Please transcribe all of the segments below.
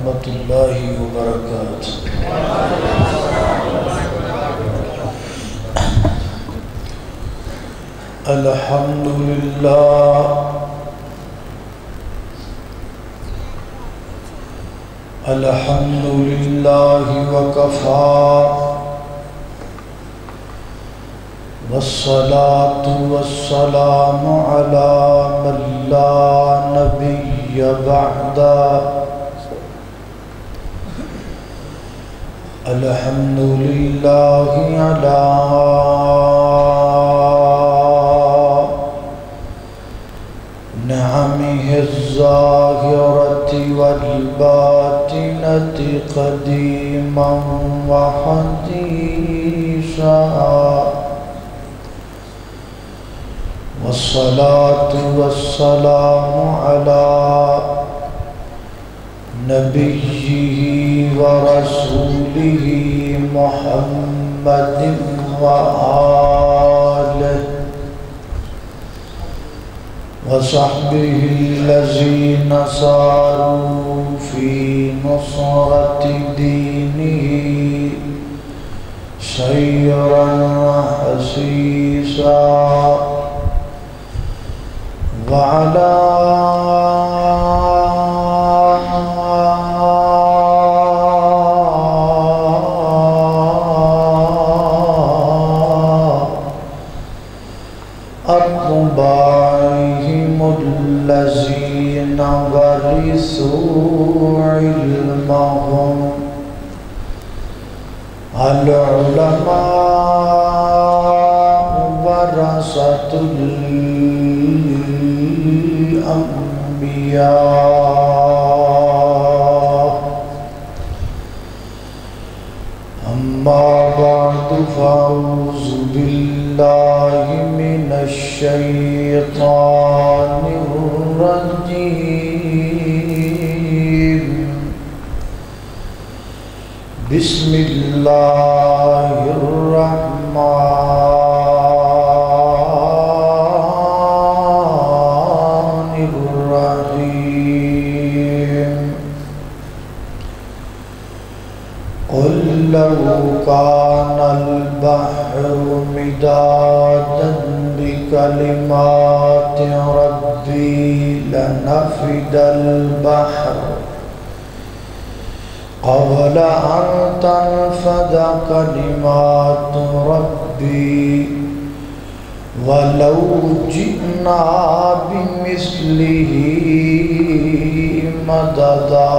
ورحمۃ اللہ وبرکاتہ۔ الحمدللہ الحمدللہ وکفا والصلاة والسلام علی من لا نبی بعدا۔ الحمدللہ علی نعمه الظاهرة والباطنة قديما وحديثا، والصلاة والسلام على نبيه ورسوله محمد وآله وصحبه الذين ساروا في نصرة دينه سيرا حسيسا، وعلى أتباعهم الذين ورثوا علمهم، العلماء ورثة الأنبياء، أما بعد فأعوذ بالله من الشيطان الرجيم، بسم الله الرحمن الرحيم. قل لو كان البحر مدادا بكلمات ربي لنفد البحر قبل أن تنفد كلمات ربي ولو جئنا بمثله مددا.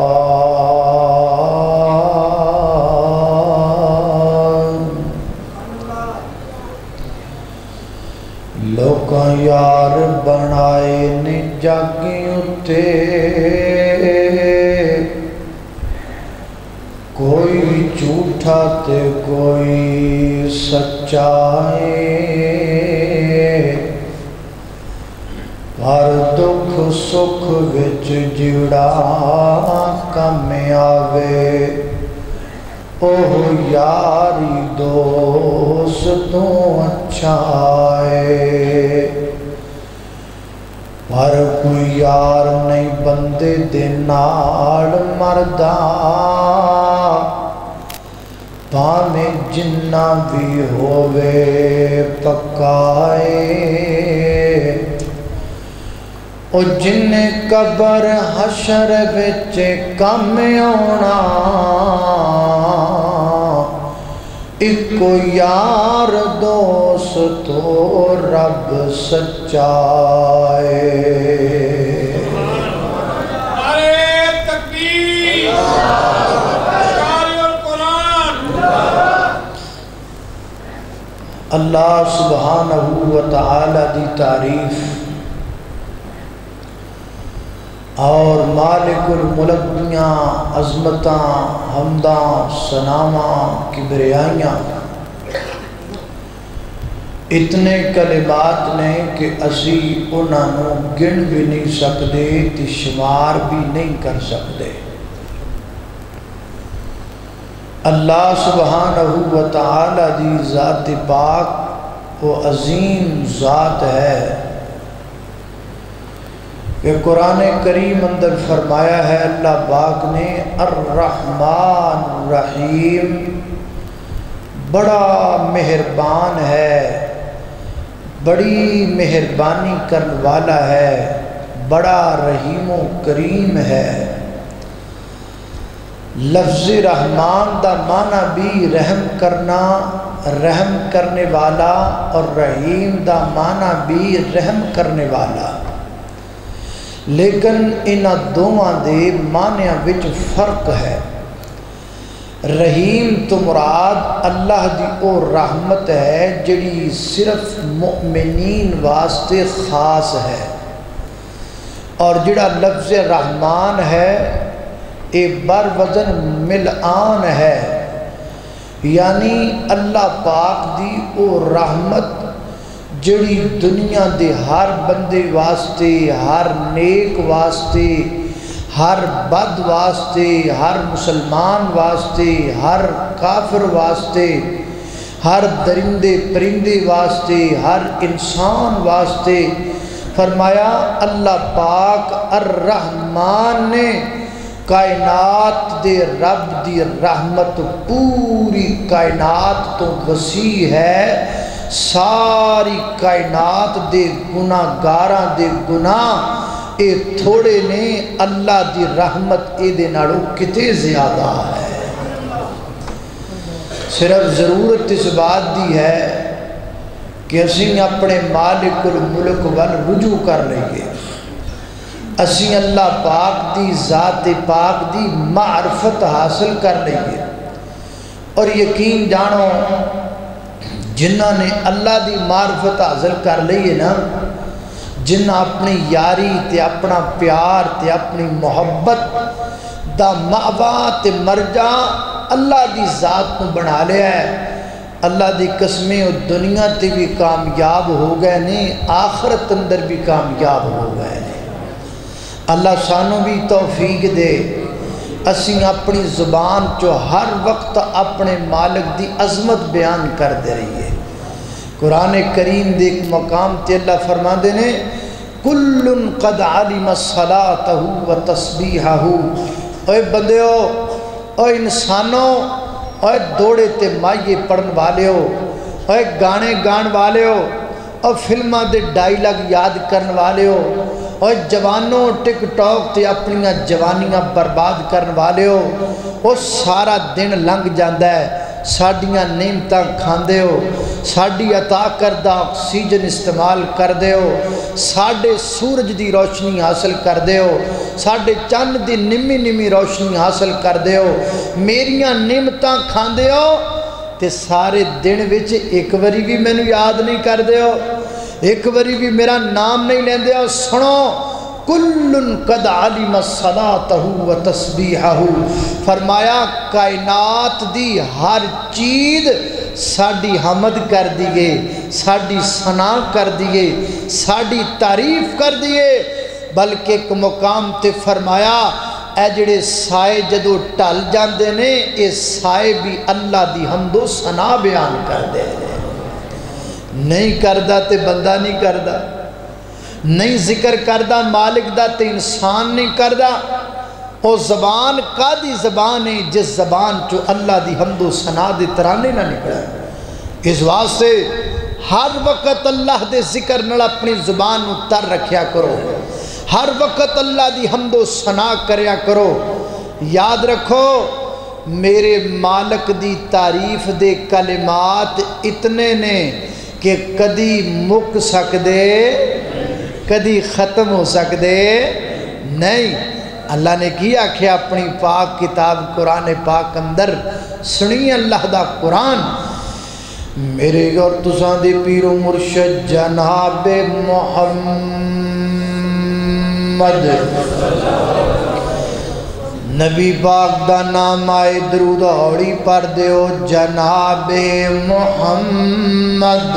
لوکاں یار بنائے نے جاگی اتے، کوئی جھوٹا تے کوئی سچائے، پر دکھ سکھ وچ جڑا کم آوے، اوہ یاری دوستوں اچھا ہے، پر کوئی یار نہیں بندے دے نال مردا، پاویں جنہ بھی ہووے پکائے، او جن قبر حشر وچ کم آنا، ایک یار دوستو رب سچائے۔ اللہ سبحانہ وتعالی دی تعریف اور مالک الملک دیاں عظمتاں حمداں ثناواں کبریائیاں اتنے کلمات نے کہ اسی انہوں گن بھی نہیں سکتے تے شمار بھی نہیں کر سکتے۔ اللہ سبحانہ وتعالی دی ذات پاک وہ عظیم ذات ہے، کہ قرآن کریم اندر فرمایا ہے اللہ پاک نے الرحمن الرحیم، بڑا مہربان ہے، بڑی مہربانی کرنے والا ہے، بڑا رحیم و کریم ہے۔ لفظ رحمان دا معنی بھی رحم کرنا، رحم کرنے والا، اور رحیم دا معنی بھی رحم کرنے والا، لیکن انہاں دوواں دے معنیاں وچ فرق ہے۔ رحیم تو مراد اللہ دی او رحمت ہے جڑی صرف مؤمنین واسطے خاص ہے، اور جڑا لفظ رحمان ہے اے بر وزن ملعان ہے، یعنی اللہ پاک دی او رحمت جڑی دنیا دے ہر بندے واسطے، ہر نیک واسطے، ہر بد واسطے، ہر مسلمان واسطے، ہر کافر واسطے، ہر درندے پرندے واسطے، ہر انسان واسطے، فرمایا اللہ پاک الرحمن نے کائنات دے رب دی رحمت پوری کائنات تو وسیع ہے، ساری کائنات دے گناہ گاراں دے گناہ اے تھوڑے نے، اللہ دی رحمت اے دے ناڑو کتے زیادہ ہے۔ صرف ضرورت اس بات دی ہے کہ اسی اپنے مالک الملک وال رجوع کر لئیے، اسی اللہ پاک دی ذات پاک دی معرفت حاصل کر لئیے، اور یقین جانو جنہ نے اللہ دی معرفت حاصل کر لئیے نا، جنہ اپنی یاری تے اپنا پیار تے اپنی محبت دا مأوا تے مرجع اللہ دی ذات کو بنا لیا ہے، اللہ دی قسمیں دنیا تے بھی کامیاب ہو گئے نے، آخرت اندر بھی کامیاب ہو گئے نے۔ اللہ سانو بھی توفیق دے، اسی اپنی زبان چو ہر وقت اپنے مالک دی عظمت بیان کر دے رہی ہے۔ قرآن کریم دے ایک مقام تے اللہ فرما دے نے کُلٌ قَدْ عَلِمَ صَلَاتَهُ وَتَسْبِيحَهُ، اے بندیو، اے انسانوں، اے دوڑے تے مائیے پڑھن والے ہو، اے گانے گان والے ہو، اے فلمہ دے ڈائیلاگ یاد کرن والے ہو، اور جوانوں ٹک ٹاک تے اپنیاں جوانیاں برباد کرن والے ہو، وہ سارا دن لنگ جاندہ ہے، ساڑیاں نعمتاں کھاندے ہو، ساڑی عطا کردہ آکسیجن استعمال کر دے ہو، ساڑے سورج دی روشنی حاصل کر دے ہو، ساڑے چند دی نمی نمی روشنی حاصل کر دے ہو، میریاں نعمتاں کھاندے ہو، تے سارے دن وچ ایک وری بھی میں نے یاد نہیں کر دے ہو، ایک وری بھی میرا نام نہیں لیندے ہو۔ سنو کُلٌ قَدْ عَلِمَ صَلَاتَهُ وَتَسْبِيحَهُ، فرمایا کائنات دی ہر چیز ساڑی حمد کر دیئے، ساڑی ثنا کر دیئے، ساڑی تعریف کر دیئے، بلکہ ایک مقام تے فرمایا اے جڑے سائے جدو ٹل جاندے نے، اے سائے بھی اللہ دی حمد و ثنا بیان کر دے نے۔ نہیں کردہ تے بندہ نہیں کردہ، نہیں ذکر کردہ مالک دا تے انسان نہیں کردہ، او زبان کا دی زبان ہے جس زبان چو اللہ دی حمد و ثنا دے ترانے نہ نکلا ہے۔ اس واسطے ہر وقت اللہ دے ذکر نال اپنی زبان اتر رکھیا کرو، ہر وقت اللہ دی حمد و ثنا کریا کرو۔ یاد رکھو میرے مالک دی تعریف دے کلمات اتنے نے کہ کدی مک سکدے، کدی ختم ہو سکدے نہیں۔ اللہ نے کیا کہ اپنی پاک کتاب قرآن پاک اندر سنی اللہ دا قرآن، میرے اور تساں دے پیر و مرشد جناب محمد نبی پاک دا نام آئے درود اوڑی پر دیو، جناب محمد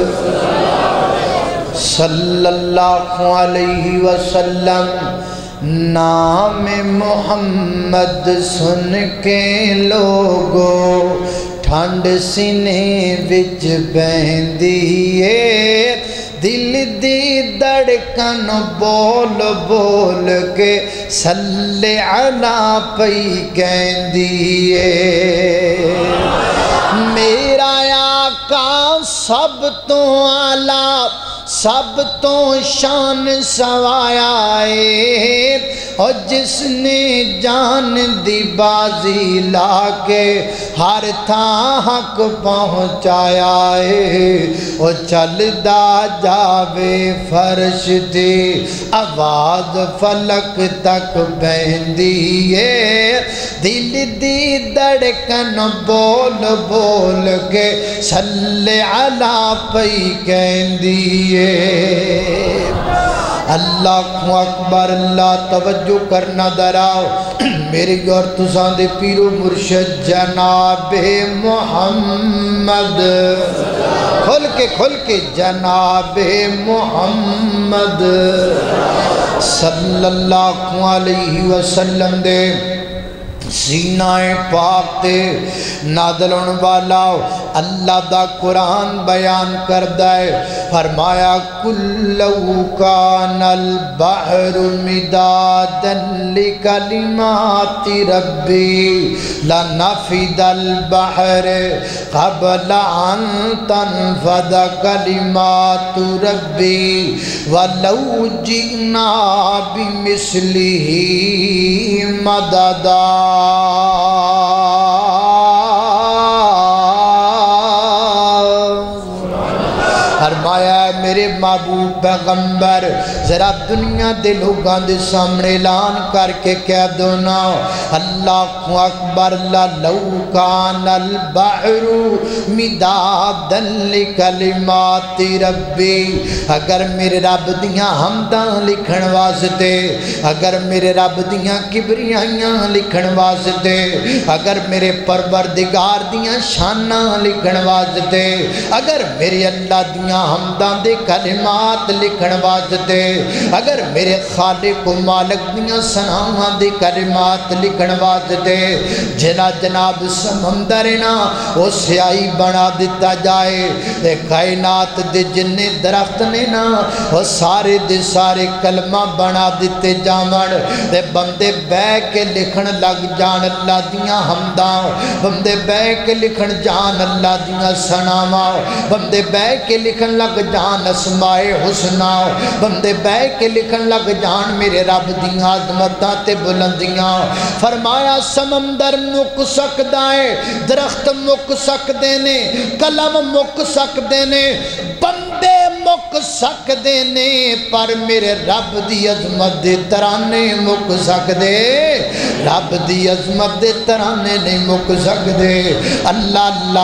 صلی اللہ علیہ وسلم۔ نام محمد سن کے لوگو ٹھنڈ سینے وچ بہندی ہے، دل دی دھڑکن بول بول کے صلی علی پئی کہندی ہے میرا آقا سب تو اعلیٰ سب تو شان سوایا ہے اور جس نے جان دی بازی لا کے ہر تھاں حق پہنچایا ہے اور چلدا جاوے فرش دی آواز فلک تک بہندی ہے دل دی دھڑکن بول بول کے صلی علی پئی کہندی اللہ اکبر اللہ توجہ کرنا دراؤ میری اور تساں دے پیرو مرشد جناب محمد کھل کے جناب محمد صلی اللہ علیہ وسلم دے سینہ پاک تے نازل ہونے والا اللہ دا قرآن بیان کردہ ہے فرمایا کلو کان البحر مدادا لکلمات ربی لنفد البحر قبل ان تنفد کلمات ربی ولو جئنا بمثلہ مددا فرمایا میرے محبوب پیغمبر ذرا دنیا دے لوگاں دے سامنے اعلان کر کے کہہ دو نا اللہ اکبر لو کان البحر مدادا لکلمات ربی اگر میرے رب دیاں حمداں لکھن واسطے اگر میرے رب دیاں کبریائیاں لکھن واسطے اگر میرے پروردگار دیاں شاناں لکھن واسطے اگر میرے اللہ دیاں حمداں دے کلمات لکھن واسطے اگر میرے خالق و مالک دیاں ثناواں دے کلمات لکھن واسطے جنا جناب سمندر نا وہ سیاہی بنا دیتا جائے تے کائنات دے جنے درخت نے نا وہ سارے دے سارے کلمہ بنا دیتے جامن تے بندے بے کے لکھن لگ جان اللہ دیاں حمداں بندے بے کے لکھن جان اللہ دیاں ثناواں بندے بے کے لکھن لگ جان اسماء حسنہ بندے بے کے لکھن لگ جان میرے رب دیاں عظمتاں تے بلندیاں فرمایا سمندر مک سکدا ہے درخت مک سکدے نے قلم مک سکدے نے بندے مک سکدے نے پر میرے رب دی عظمت دے ترانے مک سکدے رب دی عظمت دے ترانے نہیں مک سکدے اللہ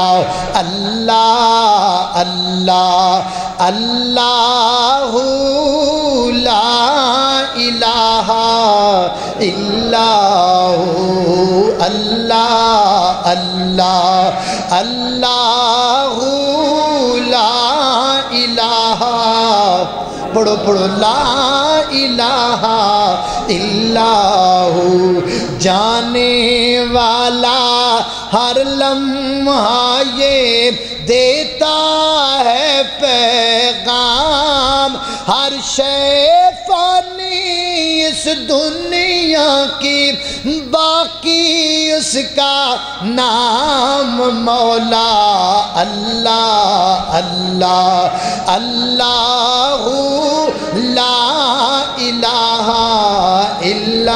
اللہ اللہ اللہ لا الہ الا اللہ اللہ اللہ لا الہ پڑھو پڑھو لا الہ الا جانے والا ہر لمحہ یہ دیتا ہے پیغام ہر شے فانی اس دنیا کی باقی اس کا نام مولا اللہ اللہ اللہ لا الہ الا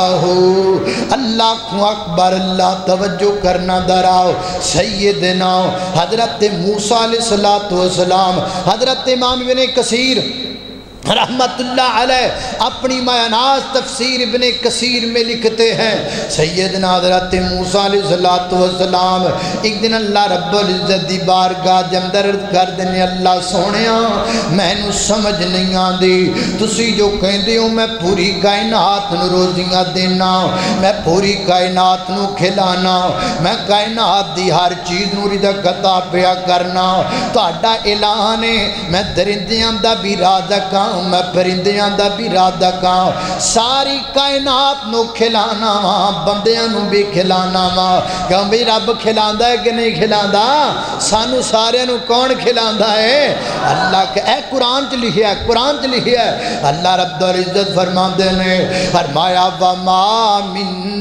اللہ اکبر اللہ توجہ کرنا دراؤ سیدنا حضرت موسیٰ علیہ السلام حضرت امام ابن کثیر رحمت اللہ علیہ اپنی معناز تفسیر ابن کثیر میں لکھتے ہیں سیدنا حضرت موسیٰ علیہ السلام ایک دن اللہ رب العزت دی بارگاہ جمدر کر دینے اللہ سونیا میں نو سمجھ نہیں آندی تسی جو کہندے ہو میں پوری کائنات نو روزیاں دینا میں پوری کائنات نو کھلانا میں کائنات دی ہر چیز نو رزق عطا پیا کرنا تو اڈا اعلان ہے میں درندیاں دا بھی رازقاں ہوں میں پرندیاں دا بھی رازق ہاں ساری کائنات نو کھلانا وا بندیاں نو بھی کھلانا وا کیوں بھی رب کھلاندا ہے کہ نہیں کھلاندا سانو سارے نو کون کھلاندا ہے اللہ کہ اے قرآن چ لکھیا ہے قرآن چ لکھیا ہے اللہ رب العزت فرماندے نے فرمایا وما من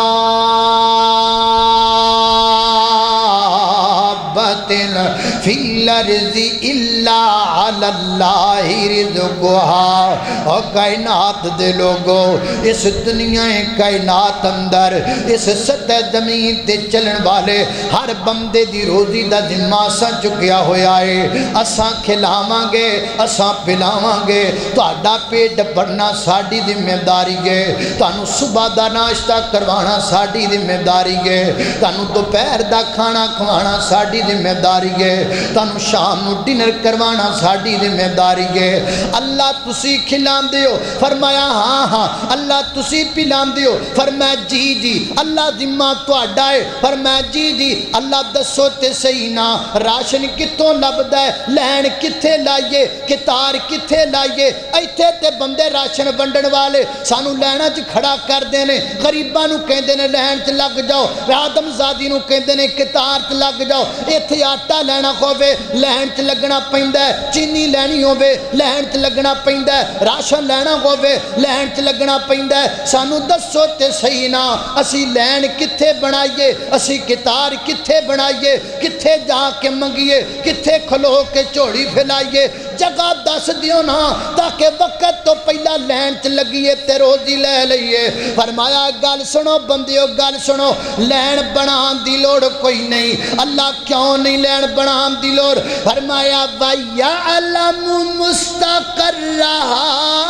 فی الارض الا علی اللہ رزقها اور کائنات دے لوگو اس دنیا کائنات اندر اس سطح زمین تے چلن والے ہر بندے دی روزی دا ذمہ اساں چکیا ہویا ہے اساں کھلاواں گے اساں پلاواں گے تہاڈا پیٹ بھرنا ساڈی ذمہ داری ہے تانوں صبح دا ناشتہ کروانا ساڈی ذمہ داری ہے تانوں دوپہر دا کھانا کھوانا ساڈی ذمہ داری ہے تانوں شام نو ڈنر کروانا ساڈی ذمہ داری ہے اللہ تسی کھلاندے ہو فرمایا ہاں ہاں اللہ تسی پلاندے ہو فرمایا جی جی اللہ ذمہ تہاڈا ہے فرمایا جی جی اللہ دسو تے صحیح نا راشن کتوں لبدا ہے لین کتھے لائیے کتار کتھے لائیے ایتھے تے بندے راشن ونڈن والے سانو لینا چ کھڑا کر دے نے غریباں نو کہندے نے لین چ لگ جاؤ آدم زادی نو کہندے نے کتار چ لگ جاؤ ایتھے آٹا لینا ہووے لین چ لگنا پیندا ہے چینی لینی ہووے لین چ لگنا پیندا ہے راشن لینا ہووے لین چ لگنا پیندا ہے سانو دسو تے صحیح نا اسی لین کتھے بنائیے اسی کتار کتھے بنائیے کتھے جا کے منگیے کتھے کھلو کے چوڑی پھیلائیے جگہ دس دیو نا تاکہ وقت تو پہلا لین چ لگیے تے روزی لے لئیے فرمایا گل سنو بندیو گل سنو لین بنان دی لوڑ کوئی نہیں اللہ کیوں نہیں لین بنان دی لوڑ فرمایا وَيَعْلَمُ مُسْتَقَرَّهَا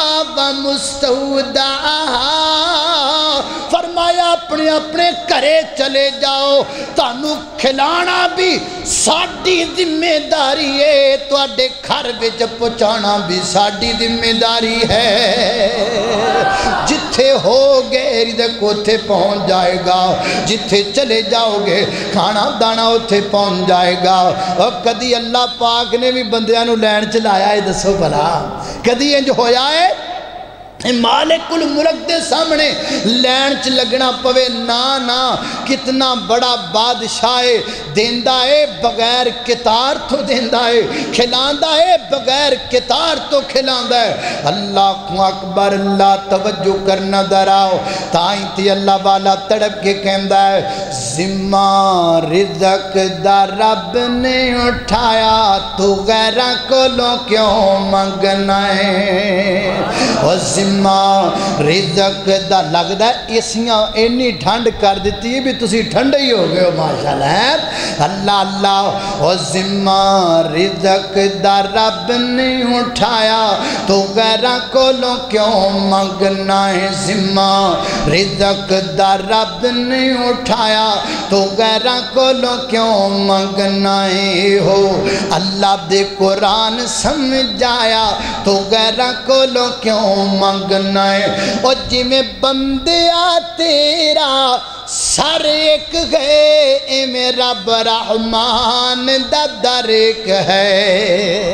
وَمُسْتَوْدَعَهَا فرمایا اپنے اپنے کرے چلے جاؤ تانوں کھلانا بھی ساڈی ذمہ داری ہے تو اڈے گھر وچ پہنچانا بھی ساڈی ذمہ داری ہے جتھے ہو گے رزق اوتھے پہنچ جائے گا جتھے چلے جاؤ گے کھانا دانا اوتھے پہنچ جائے گا اور کدی اللہ پاک نے بھی بندیاں نو لین چلایا ہے دسو بھلا کدی انج ہویا ہے مالک الملک دے سامنے لین چ لگنا پوے نا نا کتنا بڑا بادشاہ دیندہ ہے بغیر کتار تو دیندہ ہے کھلاندہ ہے بغیر کتار تو کھلاندہ ہے اللہ اکبر اللہ توجہ کرنا دراؤ تائیں تی اللہ والا تڑپ کے کہندہ ہے ذمہ رزق دا رب نے اٹھایا تو غیرہ کو لو کیوں منگنا ہے اور رزق دا لگ دا اسیاں اینی ٹھنڈ کر دیتی ہے بھی تسی ٹھنڈ ہی ہو گئے ہو ماشاءاللہ اللہ اللہ او ذمہ رزق دا رب نے اٹھایا تو غیرہ کولوں کیوں منگنا ہے ذمہ رزق دا رب نے اٹھایا تو غیرہ کولوں کیوں منگنا ہے ہو اللہ دے قرآن سمجھایا تو غیرہ کولوں کیوں منگنا ہے اور جی میں بندیا تیرا سر ایک ہے اے میرا برحمان دا در ایک ہے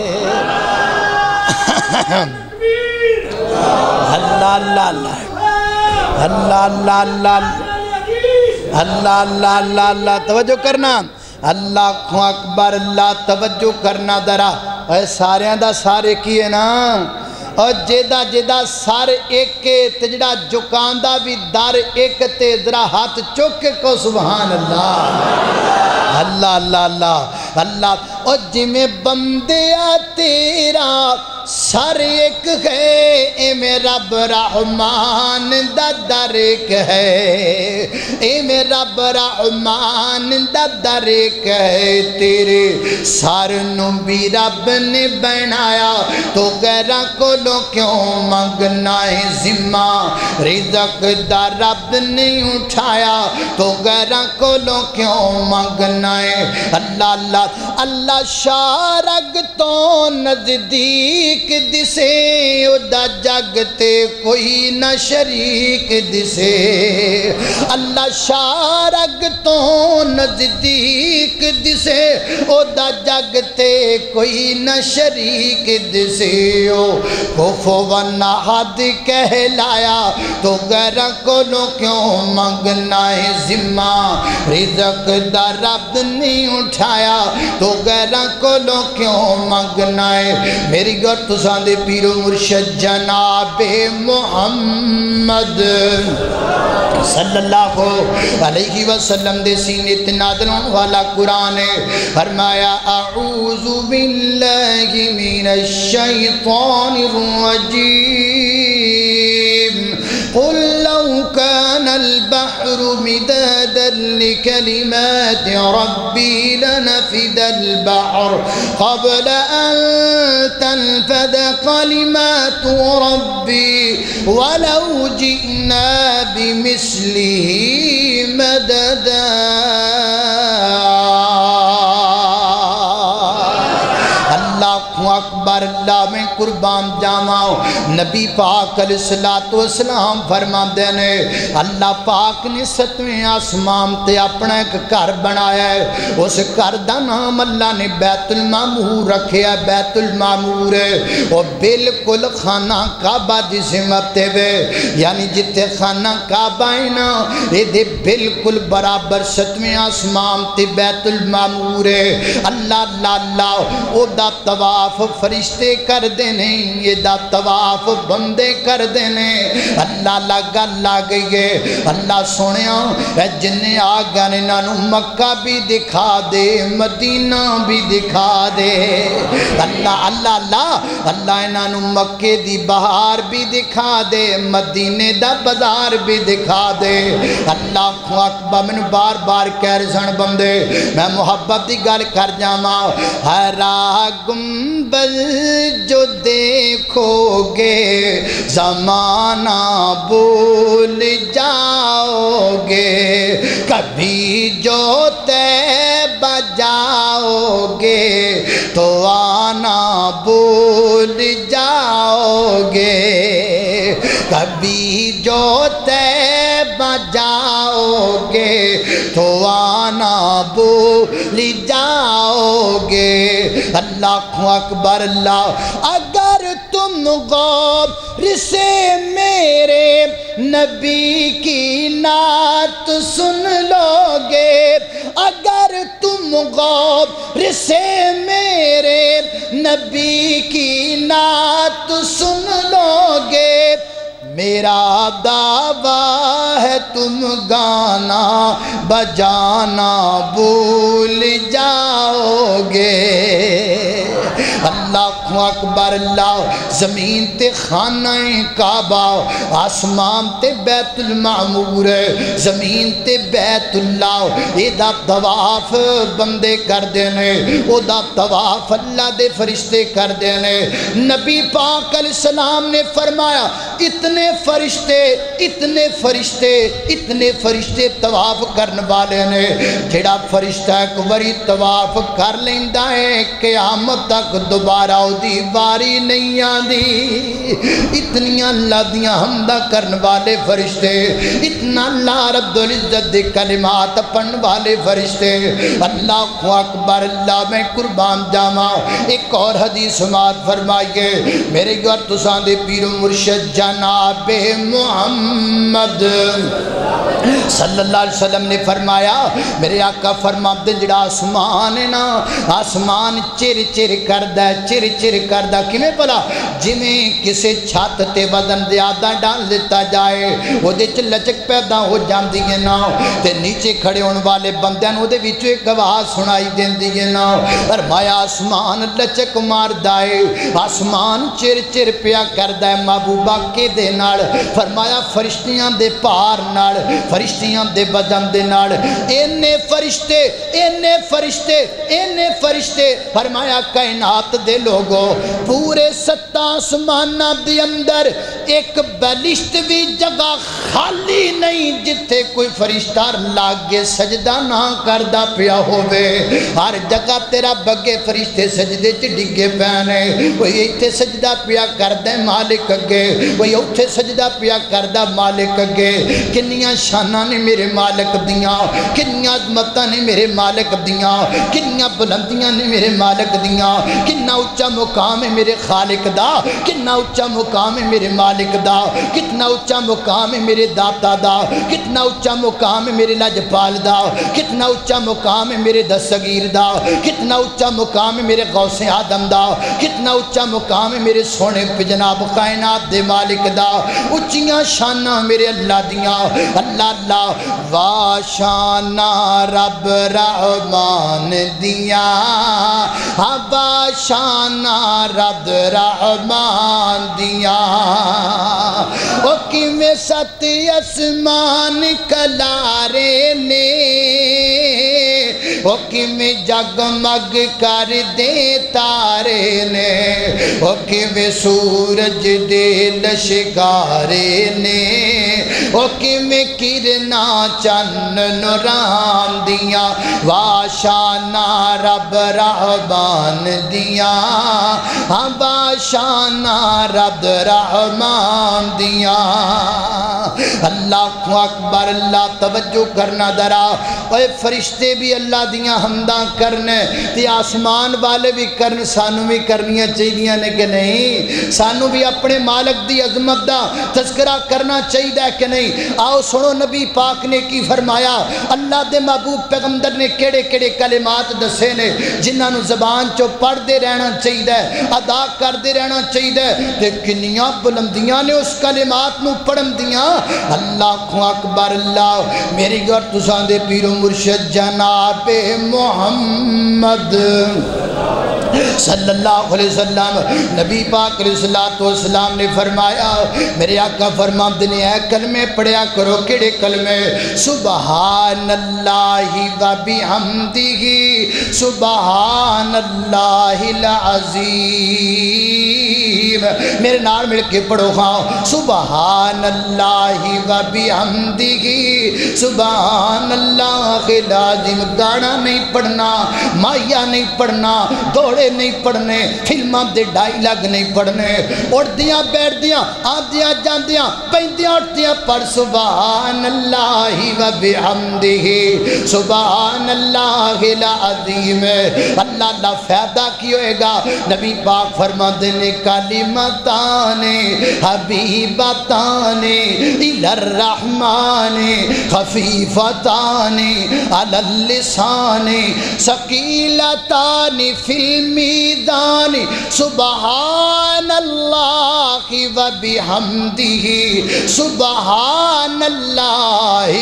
اللہ اللہ اللہ اللہ اللہ اللہ اللہ اللہ اللہ اللہ توجہ کرنا اللہ اکبر اللہ توجہ کرنا درا اے ساریاں دا سارے کیے نا اور جیدہ جیدہ سار ایک کے تجڑا جکاندہ بھی دار ایک تے ذرا ہاتھ چوکے کو سبحان اللہ اللہ اللہ اللہ اللہ اور جی میں بندیا تیرا سر ایک ہے اے میرا برحمان دا در ایک ہے اے میرا برحمان دا در ایک ہے تیرے سر نو بھی رب نے بنایا تو غیرہ کو لو کیوں منگنا ہے ذمہ رزق دا رب نے اٹھایا تو غیرہ کو لو کیوں منگنا ہے اللہ اللہ اللہ اللہ شارگ تو نزدیک دسے ادا جگ تے کوئی نہ شریک دسے اللہ شارگ تو نزدیک دسے ادا جگ تے کوئی نہ شریک دسے کفوا احد کہلایا تو غیرہ کو لو کیوں منگنا ہے ذمہ رزق دا رب نہیں اٹھایا تو غیرہ کو لو کیوں منگنا ہے میری گر تسان دے پیر و مرشد جناب محمد صلی اللہ علیہ وسلم دے سینے تنادلوں والا قرآن ہے فرمایا اعوذ باللہ من الشیطان الرجیم قل لو كان البحر مدادا لكلمات ربي لنفد البحر قبل أن تنفد كلمات ربي ولو جئنا بمثله مددا اکبر اللہ میں قربان جاماؤں نبی پاک علیہ السلام فرما دینے اللہ پاک نے ستویں آسمان تے اپنا ایک گھر بنایا ہے اس گھر دا نام اللہ نے بیت المعمور رکھے ہے بیت المعمور ہے وہ بالکل خانہ کعبہ جسے مبتے ہوئے یعنی جتے خانہ کعبہ ہے نا یہ دے بالکل برابر ستویں آسمان تے بیت المعمور ہے اللہ اللہ اللہ او دا طواف فرشتے کر دینے یہ دا طواف بندے کر دینے اللہ لگا لگے گئے اللہ سنیا اے جنہیں آگا نے نانو مکہ بھی دکھا دے مدینہ بھی دکھا دے اللہ اللہ اللہ اللہ نانو مکہ دی بہار بھی دکھا دے مدینے دا بازار بھی دکھا دے اللہ کو اکبر میں بار بار کہہ رسن بندے میں محبت دی گل کر جاما ہرا گنبد جو دیکھو گے زمانہ بھول جاؤ گے کبھی جو طیبہ جاؤ گے تو آنا بھول جاؤ گے کبھی جو طیبہ جاؤ گے تو آنا بھول جاؤ گے اللہ اکبر اللہ اگر تم غور سے میرے نبی کی نعت سن لو گے اگر تم غور سے میرے نبی کی نعت سن لو گے میرا دعویٰ ہے تم گانا بجانا بھول جاؤ گے اللہ اکبر اللہ زمین تے خانہ کعبہ آسمان تے بیت المعمور زمین تے بیت اللہ یہ دا طواف بندے کر دینے وہ دا طواف اللہ دے فرشتے کر دینے نبی پاک علیہ السلام نے فرمایا اتنے فرشتے طواف کرنے والے نے جڑا فرشتہ ایک باری طواف کر لیندہ ہے قیامت تک دوبارہ دی باری نہیں آندی اتنی اللہ دیاں حمدہ کرنے والے فرشتے اتنا اللہ رب العزت دے کلمات پڑھنے والے فرشتے اللہ اکبر اللہ میں قربان جاما ایک اور حدیث سماعت فرمائیے میرے گھر تسان دے پیر و مرشد جناب محمد صلی اللہ علیہ وسلم نے فرمایا میرے آقا فرماتے جڑا آسمان ہے نا آسمان چر چر کردہ چر چر کردہ کمیں پلا جمیں کسے چھات تے وزن زیادہ ڈال دیتا جائے وہ دے چل لچک پیدا ہو جان دیئے نا تے نیچے کھڑے ان والے بندیاں وہ دے ویچو ایک آواز سنائی دین دیئے نا فرمایا آسمان لچک مار دائے آسمان چر چر پیا کردہ محبوبہ کے دے ناڑ فرمایا فرشتیاں دے پار ناڑ فرشتیاں دے بدن دے ناڑ اینے فرشتے فرمایا کائنات دے لوگو پورے 7 آسمانہ دے اندر ایک بیلسٹ بھی جگہ خالی نہیں جتھے کوئی فرشتہ لاگے سجدہ نہ کردہ پیا ہوئے. ہر جگہ تیرا بگے فرشتے سجدے چ ڈگے پینے. کوئی ایتھے سجدہ پیا کردہ مالک اگے, کوئی اوتھے سجدہ پیا کردہ مالک اگے. کنیاں شانہ نے میرے مالک دیاں, کنیاں عظمتاں نے میرے مالک دیاں, کنیاں بلندیاں نے میرے مالک دیاں, کتنا اچھا مقام ہے میرے خالق دا, کتنا اچھا مقام ہے میرے مالک دا, کتنا اچھا مقام ہے میرے داتا دا, کتنا اچھا مقام ہے میرے لجپال دا, کتنا اچھا مقام ہے میرے دستگیر دا, کتنا اچھا مقام ہے میرے غوث آدم دا, کتنا اچھا مقام ہے میرے سونے پہ جناب کائنات دے مالک دا. اچھیاں شانہ میرے اللہ دیاں. اللہ اللہ وا شانہ رب رحمان دیاں, وا شانہ رب رحمان دیاں. او کیویں ست اسمان کلارے نے, او کیویں جگمگ کر دے تارے نے, او کیویں سورج دے لشکارے نے, او کیویں کرنا چن نوران دیاں. وا شانہ رب رحمان دیاں, وا شانہ رب رحمان دیاں. اللہ اکبر, اللہ توجہ کرنا درا. اے فرشتے بھی اللہ دیاں حمداں کرنے تے آسمان والے بھی کرن, سانو بھی کرنیاں چاہیے نے کہ نہیں؟ سانو بھی اپنے مالک دی عظمت دا تذکرہ کرنا چاہیے کہ نہیں؟ آؤ سنو نبی پاک نے کی فرمایا. اللہ دے محبوب پیغمبر نے کیڑے کیڑے کلمات دسے نے جنہاں نو زبان چو پڑھ دے رہنا چاہیے, ادا کر دے رہنا چاہیے. تے کنیاں بلندیاں نے اس کلمات نو پڑھن دیاں. اللہ اکبر. اللہ میری گر تساں دے پیر و مرشد جناب محمد صلی اللہ علیہ وسلم, نبی پاک علیہ السلام نے فرمایا, میرے آقا فرماتے ہیں اے کلمے پڑھیا کرو. کیڑے کلمے؟ سبحان اللہ و بحمدہ, سبحان اللہ العظیم. میرے نال مل کے پڑھو ہاں, سبحان اللہ و بحمدہ, سبحان اللہ العظیم. گانا نہیں پڑھنا, مایا نہیں پڑھنا, دوڑے نہیں پڑھنے, فلماں دے ڈائیلاگ نہیں پڑھنے. اڑدیاں بیٹھدیاں, آندیاں جاندیاں, پیندیاں اٹھدیاں پڑھ سبحان اللہ و بحمدہ, سبحان اللہ العظیم. اللہ اللہ فائدہ کی ہوئے گا. نبی پاک فرماتے ہیں کلمتان حبیبتان الی الرحمن خفیفتان علی اللسان ثقیلتان فی المیزان, سبحان اللہ و بحمدہ, سبحان اللہ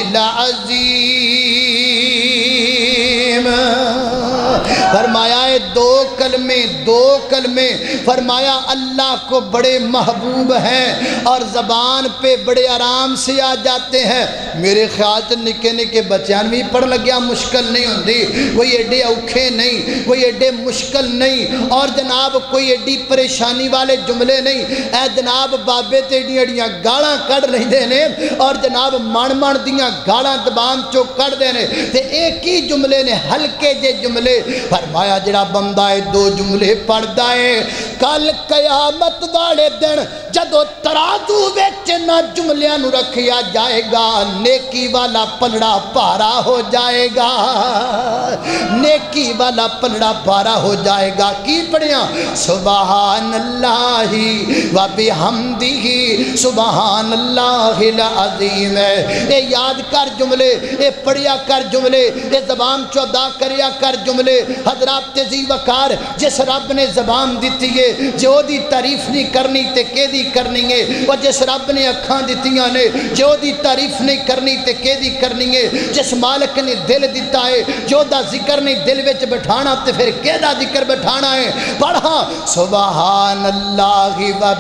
العظیم. فرمایا ہے دو کلمے فرمایا اللہ کو بڑے محبوب ہیں اور زبان پہ بڑے آرام سے آ جاتے ہیں. میرے خیال سے نکے نکے بچیاں بھی پڑھ لگیا مشکل نہیں ہوندی, کوئی ایڈے اوکھے نہیں, کوئی ایڈے مشکل نہیں, اور جناب کوئی ایڈی پریشانی والے جملے نہیں. اے جناب بابے تے ایڈیاں گالاں کڑ رہے نے اور جناب من دیاں گالاں زبان چو کڑ دے نے, تے ایک ہی جملے نے ہلکے جے جملے. فرمایا جڑا بندہ ہے دو جملے پڑھدا ہے, کل قیامت والے دن جدو ترازو وچ نہ جملیاں نو رکھیا جائے گا, نیکی والا پلڑا پارا ہو جائے گا, نیکی والا پلڑا پارا ہو جائے گا. کی پڑھیا؟ سبحان اللہ و بحمدہ, سبحان اللہ العظیم. اے یاد کر جملے, اے پڑھیا کر جملے, اے زبان چو ادا کریا کر جملے. حضرات تیزی وقار, جس رب نے زبان دیتی ہے جو دی تعریف نہیں کرنی تے کے دی کرنی ہے, اور جس رب نے اکھاں دیتیاں نے جو دی تعریف نہیں کرنی تے کے دی کرنی ہے, جس مالک نے دل دیتا ہے جو دا ذکر نہیں دل وچ بٹھانا تے پھر کے دا ذکر بٹھانا ہے. پڑھا سبحان اللہ و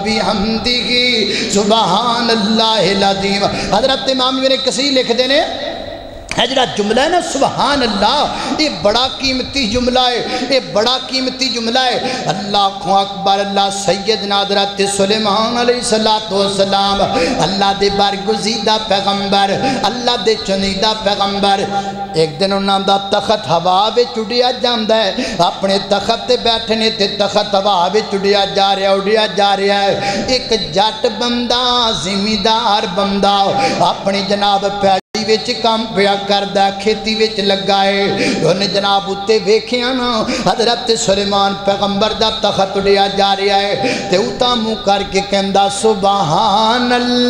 بحمدہ, سبحان اللہ العظیم. حضرت امام ابن کثیر لکھ دینے ہے جڑا جملہ ہے نا سبحان اللہ، یہ بڑا قیمتی جملہ ہے، یہ بڑا قیمتی جملہ ہے۔ اللہ اکبر، اللہ سیدنا حضرت سلیمان علیہ السلام، اللہ دے برگزیدہ پیغمبر، اللہ دے چنیدہ پیغمبر، ایک دن انہاں دا تخت ہوا وچ اڈیا جاندا ہے، اپنے تخت تے بیٹھنے تے تخت ہوا وچ اڈیا جا رہا ہے، ایک جٹ بندہ زمیندار بندہ اپنی جناب پیاری وچ کام پیا کردا، کھیتی وچ لگا ہے، انہیں جناب اتے ویکھیا نا حضرت سلیمان پیغمبر دا تخت اڈیا جا رہا ہے، تے اتا منہ کر کے کہندا سبحان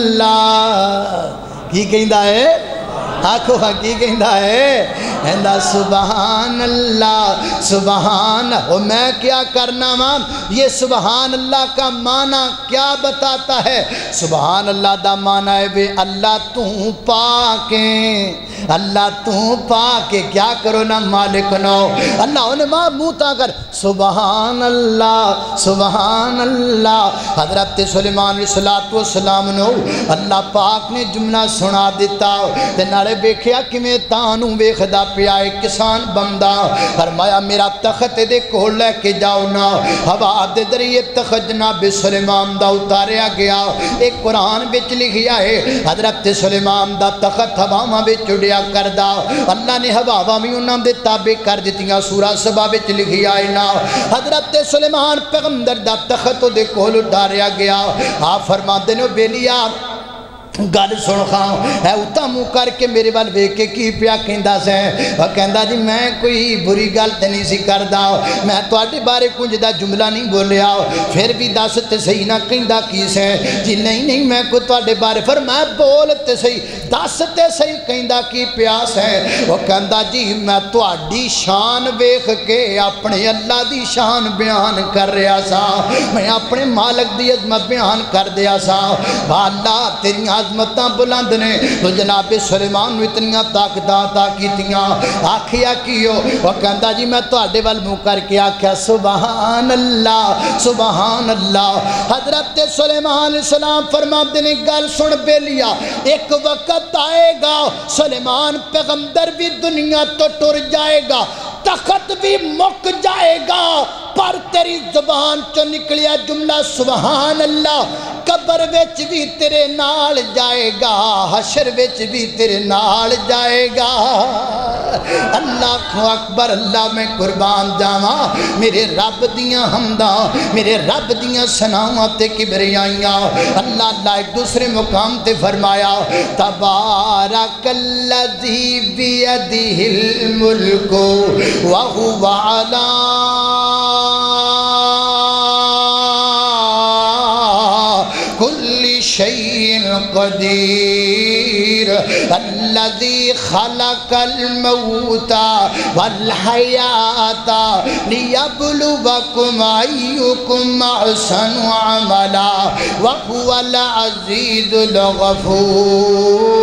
اللہ، کی کہندا ہے؟ آنکھو کی کہندا ہے؟ کہندا سبحان اللہ، سبحان، اور میں کیا کرنا ماں؟ یہ سبحان اللہ کا معنی کیا بتاتا ہے؟ سبحان اللہ دا معنی ہے بے اللہ تو پاکیں، اللہ تو پاکیں، کیا کرو نا مالک نو، اللہ انہیں ماں موتا کر سبحان اللہ، سبحان اللہ۔ حضرت سلیمان علیہ السلام نو اللہ پاک نے جملہ سنا دیتا، تے نالے بیکھیا کہ میں تانوں بیخدا پیا ایک کسان بندہ، فرمایا میرا تخت دے کول لے کے جاؤ نا، ہوا دے ذریعے تخت جناب سلیمان دا اتاریا گیا، ایک قرآن بچ لکھیا ہے حضرت سلیمان دا تخت ہواواں وچ اڈیا کردا، اللہ نے ہواواں بھی انہاں دے تابع کر دتیاں، سورہ سبا وچ لکھیا ہے نا حضرت سلیمان پیغمبر دا تخت دے کول اتاریا گیا، آپ فرماندے نے بیلیا گل سن خاں، ہے اتا منہ کر کے میرے وال ویکھ کے کی پیا کہندا سے، وہ کہندا جی میں کوئی بری گل تے نہیں سی کردا، میں تواڈے بارے کچھ دا جملہ نہیں بولیا، پھر بھی دس تے صحیح نہ کہندا کی سے، جی نہیں میں کوئی تواڈے بارے، فرمایا بول تے صحیح، دس تے صحیح کہندا کی پیا سے، وہ کہندا جی میں تواڈی شان ویکھ کے اپنے اللہ دی شان بیان کر رہا سا، میں اپنے مالک دی عظمت بیان کر دیا سا، اللہ تیری عظمتاں بلند نے، تو جناب سلیمان نے اتنیاں طاقتاں عطا کیتیاں، آکھیا کیو، وہ کہندا جی میں تواڈے ول منہ کر کے آکھیا سبحان اللہ، سبحان اللہ۔ حضرت سلیمان علیہ السلام فرماتے نے گل سن بیلیا، ایک وقت آئے گا سلیمان پیغمبر بھی دنیا تو ٹر جائے گا، تخت بھی مک جائے گا، پر تیری زبان چو نکلیا جملہ سبحان اللہ، قبر وچ بھی تیرے نال جائے گا، حشر وچ بھی تیرے نال جائے گا۔ اللہ اکبر، اللہ میں قربان جاواں، میرے رب دیاں حمداں، میرے رب دیاں ثناواں تے کبریائیاں، اللہ ایک دوسرے مقام تے فرمایا تبارک الذی بیدہ الملک وہو علی کل شیء قدیر، الذی خلق الموت والحیات لیبلوکم ایکم احسن عملا وہو العزیز الغفور۔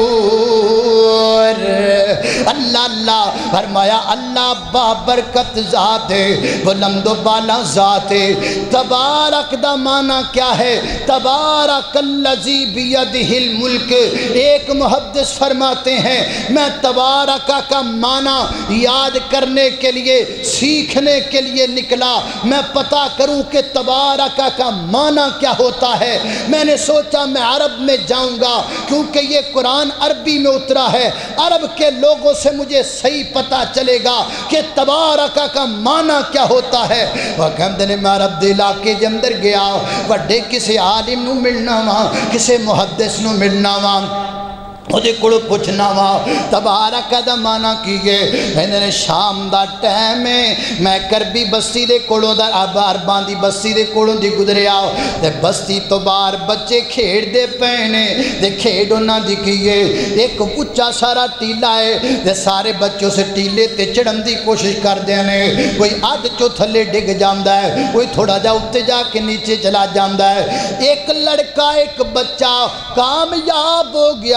اللہ فرمایا اللہ بابرکت ذات ہے، بلند و بالا ذات ہے۔ تبارک دا معنی کیا ہے؟ تبارک الذی بیدہ الملک، ایک محدث فرماتے ہیں میں تبارکہ کا معنی یاد کرنے کے لیے سیکھنے کے لیے نکلا، میں پتہ کروں کہ تبارکہ کا معنی کیا ہوتا ہے، میں نے سوچا میں عرب میں جاؤں گا کیونکہ یہ قرآن عربی میں اترا ہے، عرب کے لوگوں سے مجھے صحیح پتہ چلے گا کہ تبارکہ کا معنی کیا ہوتا ہے۔ وقت نے میں عرب دے علاقے کے اندر گیا، وڈے کسی عالم نو ملنا وہاں، کسی محدث نو ملنا وہاں، مجھے کڑو پوچھنا وہاں تبارک دا معنی کیے، انہیں شام دا ٹائم ہے، میں کربی بستی دے کڑوں دا عربان دی بستی دے کڑوں دی گزرے آؤ، دے بستی تو بار بچے کھیڑ دے پہنے، دے کھیڑ انہاں دی کیے، ایک اچھا سارا ٹیلا ہے، دے سارے بچوں سے ٹیلے تے چڑھن دی کوشش کر دینے، کوئی آدھ چو تھلے ڈگ جاندہ ہے، کوئی تھوڑا جا اتے جا کے نیچے چلا جاندہ ہے، ایک لڑکا ایک بچہ کامیاب ہو گیا، چڑھ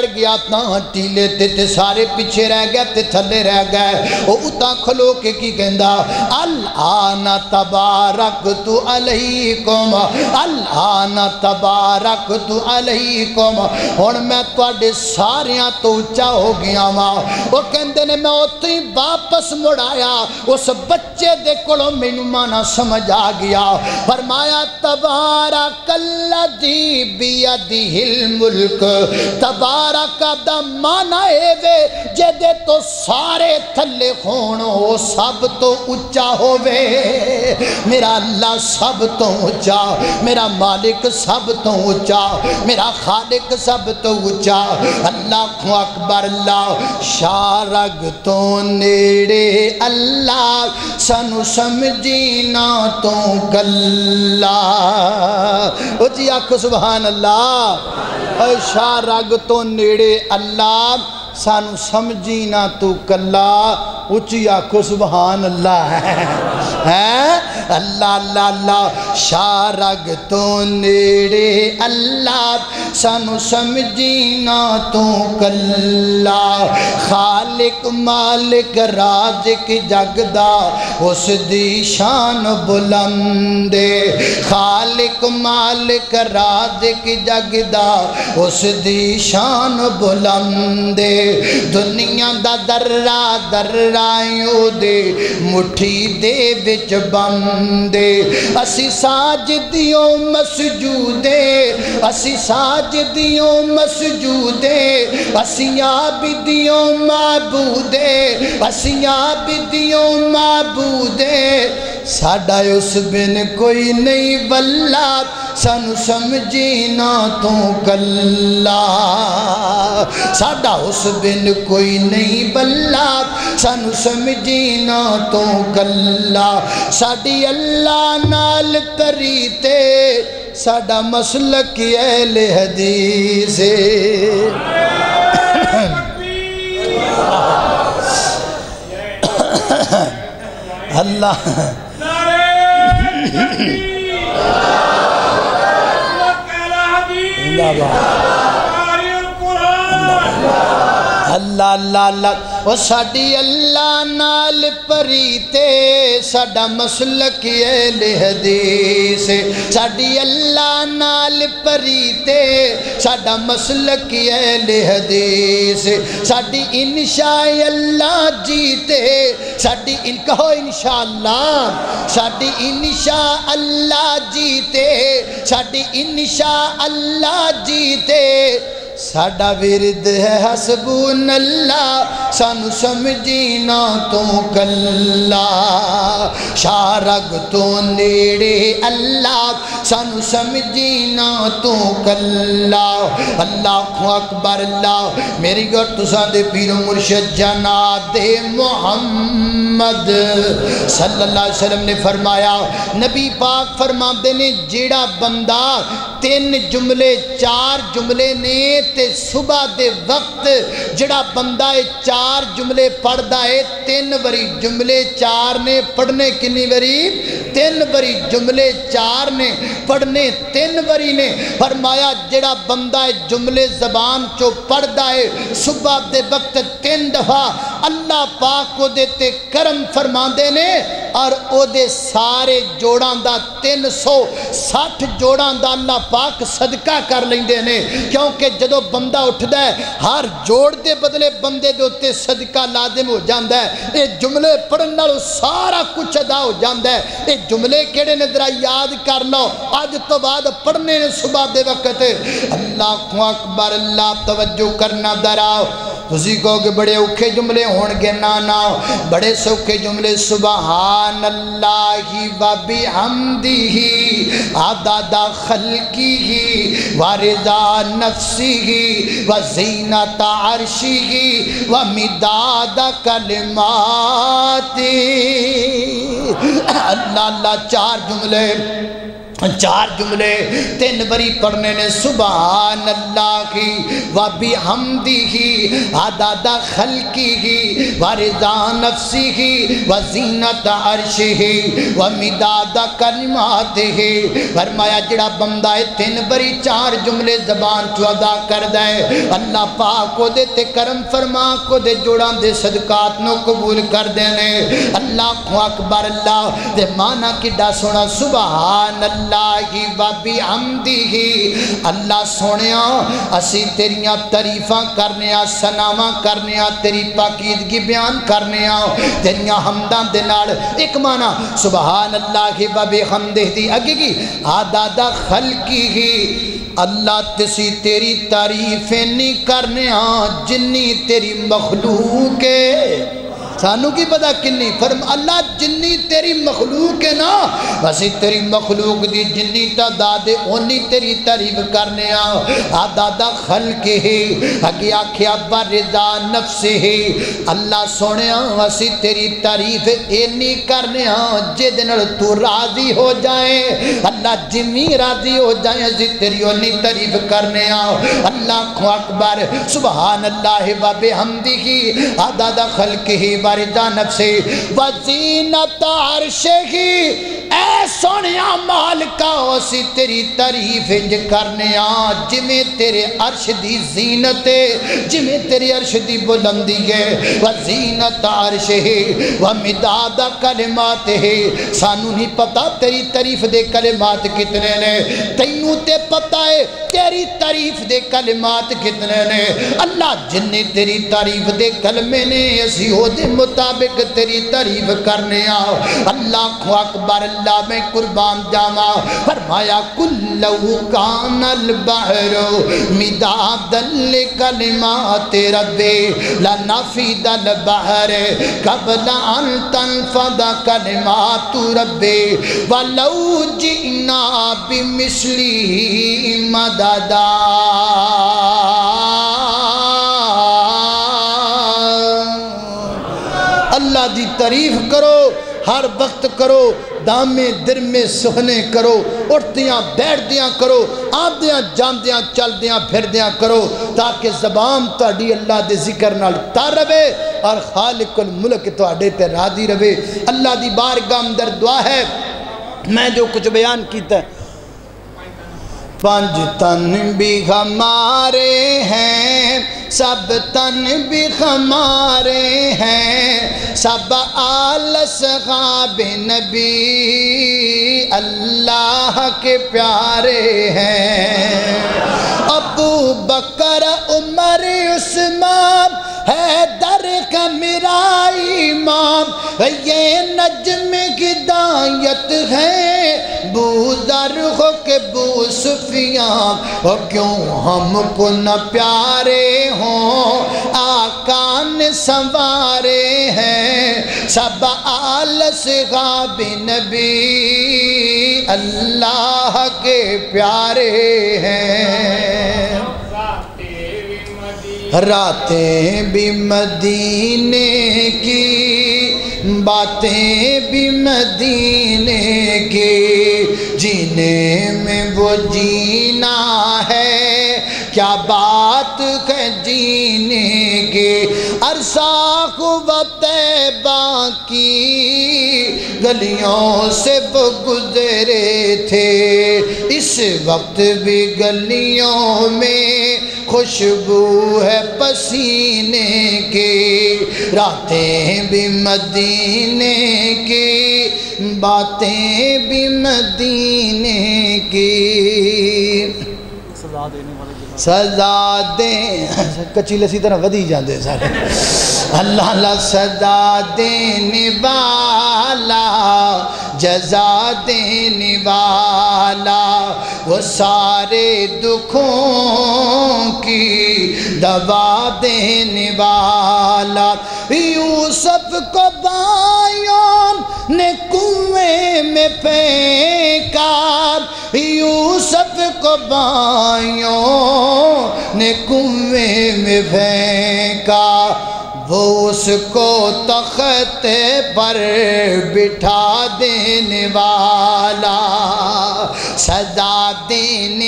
چڑھ گیا تا ٹیلے تے سارے پیچھے رہ گئے تے تھلے رہ گئے او اتا کھلو کے کی کہندا الآن تبارکت علیکم الآن تبارکت علیکم ہن میں تواڈے ساریاں تو اونچا ہو گیا وا او کہندے نے میں اوتھے ہی واپس مڑ آیا اس بچے دے کولوں مینوں مانا سمجھ آ گیا فرمایا تبارک الذی بیدہ الملک تبارک دا مانا اے وے جدے تو سارے تھلے ہون او سب تو اونچا ہووے میرا اللہ سب تو اونچا میرا مالک سب تو اونچا میرا خالق سب تو اونچا اللہ اکبر اللہ شارگ تو نیڑے اللہ سانو سمجھینا تو کلا او جی آکھو سبحان اللہ اے شارگ تو نیڑے اللہ سانو سمجھینا تو کلا اچھی آکھو سبحان اللہ ہے اللہ اللہ اللہ شارگ تو نیڑے اللہ سانو سمجھینا تو کلا خالق مالک رازق جگدا اس دی شان بلندے خالق مالک رازق جگدا اس دی شان بلندے دنیا دا درہ درائیوں دے مٹھی دے وچ بندے اسی ساجدیوں مسجودے اسی ساجدیوں مسجودے اسی عابدیوں معبودے اسی عابدیوں معبودے ساڈا اس بن کوئی نہیں واللہ سانو سمجھینا تو کلا ساڈا اس بن کوئی نہیں واللہ سانو سمجھینا تو کلا ساڈی اللہ نال تریتے ساڈا مسلک اہل حدیث اللہ اللہ اللہ اللہ وہ ساڑی اللہ نال پریتے ساڑا مسلک اہل حدیث ساڑی اللہ نال پریتے ساڑا مسلک اہل حدیث ساڑی انشاء اللہ جیتے ساڑی کہو انشاءاللہ ساڑی انشاء اللہ جیتے ساڑی انشاء اللہ جیتے ساڑا ورد ہے حسبون اللہ سانو سمجھینا تو کلا شارگ تو نیڑے اللہ سانو سمجھینا تو کلا اللہ اکبر اللہ میری گھر تساں دے پیر و مرشد جناب محمد صلی اللہ علیہ وسلم نے فرمایا نبی پاک فرماندے نے جیڑا بندہ 3 جملے 4 جملے نے تے صبح دے وقت جڑا بندہ 4 جملے پڑھ دائے 3 بری جملے 4 نے پڑھنے کنی بری 3 بری جملے 4 نے پڑھنے 3 بری نے فرمایا جڑا بندہ جملے زبان چو پڑھ دائے صبح دے وقت 3 دفعہ اللہ پاک کو دیتے کرم فرماندے نے اور او دے سارے جوڑان دا 360 جوڑان دا اللہ پاک صدقہ کر لیندے نے کیونکہ جدو بندہ اٹھ دا ہے ہر جوڑ دے بدلے بندے دے ہوتے صدقہ لازم ہو جاندہ ہے اے جملے پڑھنا لو سارا کچھ ادا ہو جاندہ ہے اے جملے کیڑے نے درہ یاد کر لو آج تو بعد پڑھنے نے صبح دے وقت اللہ اکبر اللہ توجہ کرنا دراؤ تسی کہو کہ بڑے اوکھے جملے ہونگے نانا بڑے سوکھے جملے سبحان اللہ و بحمدہ عدد خلقہ و رضا نفسہ و زینت عرشہ و مداد کلمات اللہ اللہ 4 جملے چار جملے تین بری پڑھنے نے سبحان اللہ کی و بحمدہ عدد خلقہ و رضا نفسہ و زینت عرشہ و مداد کلماتہ۔ فرمایا جڑا بندہ تین بری چار جملے زبان تو ادا کر دے اللہ پاک کو دے تے کرم فرما کو دے جوڑاں دے صدقات نو قبول کر دینے۔ اللہ اکبر اللہ دے معنی کڈا سونا سبحان اللہ و بحمدہ۔ اللہ سونیا اسی تیریاں تعریفاں کرنیاں ثناواں کرنیاں تیری پاکیزگی بیان کرنیاں تیریاں حمداں دے نال ایک معنی سبحان اللہ و بحمدہ دی اگے کی عدد خلقہ اللہ تسی تیری تعریفیں نہیں کرنیاں جنی تیری مخلوق ہے سانو کی پتہ کنی فرم اللہ جنی تیری مخلوق ہے نا ویسے تیری مخلوق دی جنی تعداد اونی تیری تعریف کرنے عدد خلق ہے اگے آکھیا برضا نفس ہے اللہ سونے ویسے تیری تعریف اینی کرنے جد نال تو راضی ہو جائے اللہ جمی راضی ہو جائے اسی تیری اونی تعریف کرنے اللہ اکبر سبحان اللہ و بحمدہ عدد خلق ہے رضا نفسے وزینت عرشہ اے سونیا مالکا اسی تیری تعریف انج کرنے جمیں تیرے عرش دی زینت جمیں تیرے عرش دی بلندی ہے وزینت عرشہ ومداد کلمات ہے سانو نہیں پتا تیری تعریف دے کلمات کتنے نے تینوں تے پتا ہے تیری تعریف دے کلمات کتنے نے اللہ جنہیں تیری تعریف دے کلمے نے اسی ہو دے مطابق تیری تعریف کرنے اللہ اکبر اللہ میں قربان جاما فرمایا کلو کان البحر مدادا لکلمات ربی لنفد البحر قبل ان تنفد کلمات ربی ولو جئنا بمثلہ مددا اللہ دی تعریف کرو ہر وقت کرو دامے درمے سہنے کرو اٹھدیاں بیٹھدیاں کرو آدیاں جاندیاں چلدیاں پھردیاں کرو تاکہ زبان تہاڈی اللہ دے ذکر نال تر رہے اور خالق الملک تہاڈے تے راضی رہے اللہ دی بارگاہ اندر دعا ہے میں جو کچھ بیان کیتا ہے پانچ تن بھی ہمارے ہیں سب تن بھی ہمارے ہیں سب آل صحاب نبی اللہ کے پیارے ہیں ابو بکر عمر عثمان حیدر کا میرا امام یہ نجم ہدایت ہے بو ذر ہو کہ بو سفیان اور کیوں ہم کو نہ پیارے ہوں آقا نے سنوارے ہیں سب آل صحاب نبی اللہ کے پیارے ہیں راتیں بھی مدینے کی باتیں بھی مدینے کی جینے میں وہ جینا ہے کیا بات ہے جینے کی ارساخ و طیبہ کی گلیوں سے وہ گزرے تھے اس وقت بھی گلیوں میں خوشبو ہے پسینے کی راتیں بھی مدینے کی باتیں بھی مدینے کی سزا دیں کچیلے سی طرح ودی جاندے سارے اللہ اللہ سزا دینے والا جزا دینے والا وہ سارے دکھوں کی دوا دینے والا یوسف کو بھائیوں نے کنویں میں پھینکا یوسف کو بھائیوں نے کنویں میں پھینکا وہ اس کو تخت پر بٹھا دینے والا، سزا دینے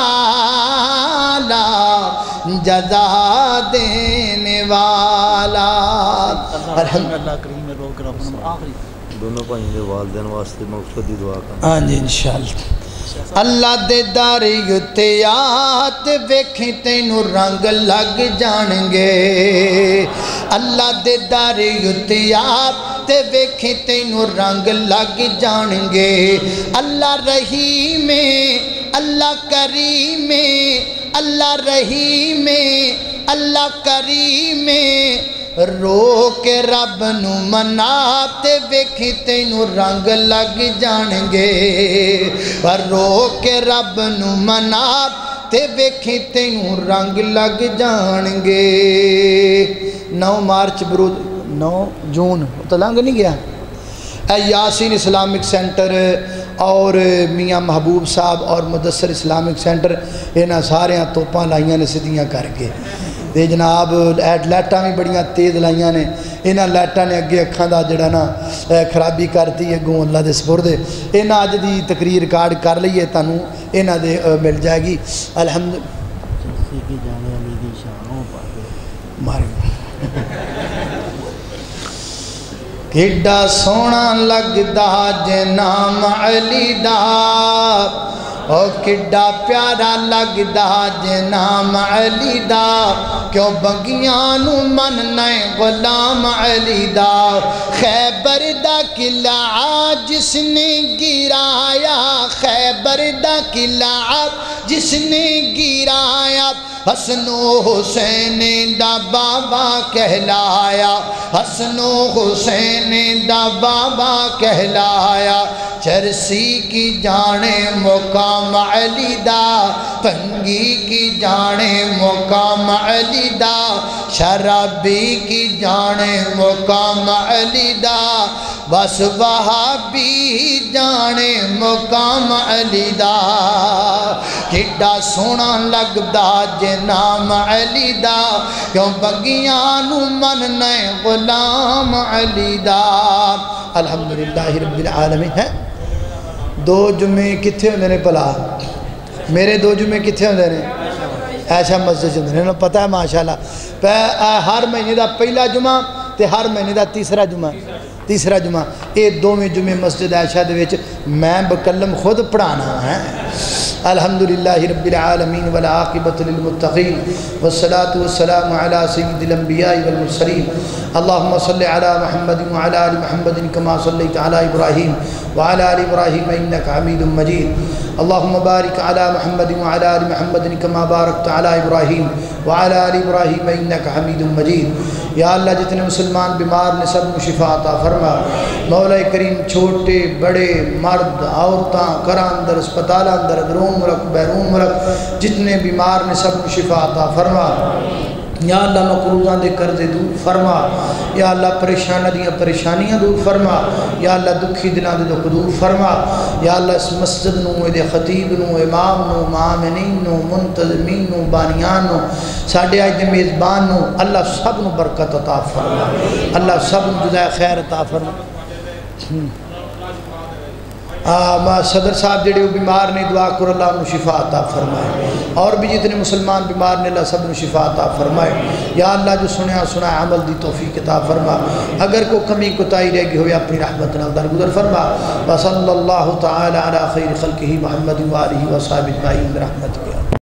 والا، جزا دینے والا۔ اللہ کریم میں رو کر اپنا آخری دونوں بھائیوں کے والدین واسطے مغفرت دی دعا کرنا۔ ہاں جی انشاءاللہ۔ اللہ دے داری اتیات ویکھی تینوں رنگ لگ جان گے، اللہ دے داری اتیات ویکھی تینوں رنگ لگ جان گے۔ اللہ رحیم اللہ کریم، اللہ رحیم اللہ کریم، رو کے رب نو مناتے ویکھی تینوں رنگ لگ جان گے، رو کے رب نو مناتے ویکھی تینوں رنگ لگ جان گے۔ 9 مارچ برود 9 جون تو لنگ نہیں گیا۔ یاسین اسلامک سینٹر اور میاں محبوب صاحب اور مدثر اسلامک سینٹر انہاں سارے توپاں لائیاں نے سدیاں کر کے تے جناب لائٹاں بھی بڑیاں تیز لائیاں نے، انہاں لائٹاں نے اگے اکھاں دا جڑا نا خرابی کرتی ہے گوں اللہ دے سپرد۔ انہاں اج دی تقریر ریکارڈ کر لئیے تانوں انہاں دے مل جائے گی الحمدللہ۔ کڈا سونا لگدا جے نام علی دا، او کڈا پیارا لگدا جے نام علی دا، کیوں بگیاں نو مننا غلام علی دا۔ خیبر دا قلعہ جس نے گرایا، خیبر دا قلعہ جس نے گرایا، حسن و حسین دا بابا کہلایا، حسن و حسین دا بابا کہلایا۔ چرسی کی جانے مقام علی دا، تنگی کی جانے مقام علی دا، شرابی کی جانے مقام علی دا، بس وہابی جانے مقام علی دا۔ کڈا سونا لگدا جے نام علی دا، کیوں بگیاں نو مننا غلام علی دا۔ الحمدللہ رب العالمین ہے۔ 2 جمعے کتھے ہوندے نے پلا؟ میرے 2 جمعے کتھے ہوندے نے؟ ایسا مسجد ہوندے نے، پتہ ہے ماشاءاللہ۔ ہر مہینے دا پہلا جمعہ تے ہر مہینے دا تیسرا جمعہ، تیسرا جمعہ یہ 2 جمعے مسجد عائشہ دے وچ میں بکلم خود پڑھانا ہے۔ الحمدللہ رب العالمین والعاقبۃ للمتقین والصلاة والسلام علی سید الانبیاء والمرسلین۔ اللہم صلی علی محمد وعلی آل محمد کما صلیت علی ابراہیم وعلی آل ابراہیم انکا حمید مجید۔ اللہم بارک علی محمد وعلی آل محمد کما بارکت علی ابراہیم وعلی آل ابراہیم انکا حمید مجید۔ یا اللہ جتنے مسلمان بیمار نے سب کو شفا عطا فرما۔ مولا کریم چھوٹے بڑے مرد عورتاں گھراں اندر اسپتالاں اندر اندرون ملک بیرون ملک جتنے بیمار نے سب کو شفا عطا فرما۔ یا اللہ مقروضاں دے قرضے دور فرما، یا اللہ پریشانہ دیاں پریشانیاں دور فرما، یا اللہ دکھی دلاں دے دکھ دور فرما۔ یا اللہ اس مسجد نو دے خطیب نو امام نو معامنین نو منتظمین نو بانیان نو ساڑھے آج دے میزبان نو اللہ سب نو برکت عطا فرما، اللہ سب نو جزائے خیر عطا فرما۔ صدر صاحب جڑے بیمار نے دعا کر اللہ انہوں شفا عطا فرمائے، اور بھی جتنے مسلمان بیمار نے اللہ سب انہوں شفا عطا فرمائے۔ یا اللہ جو سنیا عمل دی توفیق عطا فرما، اگر کوئی کمی کوتاہی رہ گئی ہوئے اپنی رحمت نال درگزر فرما۔ وصلی اللہ تعالی علی خیر خلقہ محمد وآلہ وصحبہ اجمعین برحمتک۔